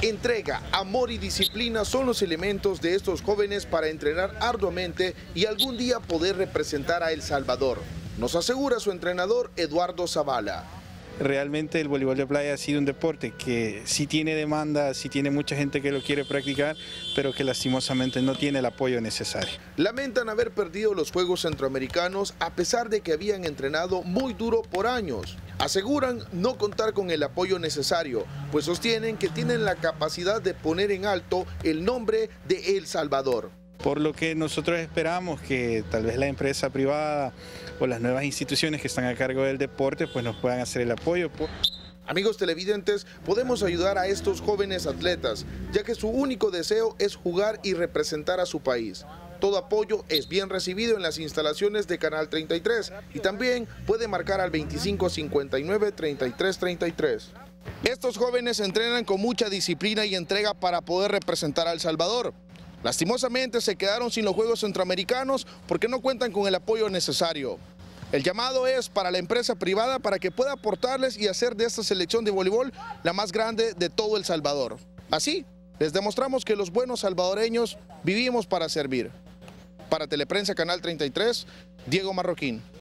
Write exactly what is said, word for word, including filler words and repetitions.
Entrega, amor y disciplina son los elementos de estos jóvenes para entrenar arduamente y algún día poder representar a El Salvador. Nos asegura su entrenador Eduardo Zavala. Realmente el voleibol de playa ha sido un deporte que sí tiene demanda, sí tiene mucha gente que lo quiere practicar, pero que lastimosamente no tiene el apoyo necesario. Lamentan haber perdido los Juegos Centroamericanos a pesar de que habían entrenado muy duro por años. Aseguran no contar con el apoyo necesario, pues sostienen que tienen la capacidad de poner en alto el nombre de El Salvador. Por lo que nosotros esperamos que tal vez la empresa privada o las nuevas instituciones que están a cargo del deporte pues nos puedan hacer el apoyo. Amigos televidentes, podemos ayudar a estos jóvenes atletas, ya que su único deseo es jugar y representar a su país. Todo apoyo es bien recibido en las instalaciones de Canal treinta y tres y también puede marcar al veinticinco cincuenta y nueve treinta y tres treinta y tres. Estos jóvenes entrenan con mucha disciplina y entrega para poder representar a El Salvador. Lastimosamente se quedaron sin los Juegos Centroamericanos porque no cuentan con el apoyo necesario. El llamado es para la empresa privada para que pueda aportarles y hacer de esta selección de voleibol la más grande de todo El Salvador. Así, les demostramos que los buenos salvadoreños vivimos para servir. Para Teleprensa Canal treinta y tres, Diego Marroquín.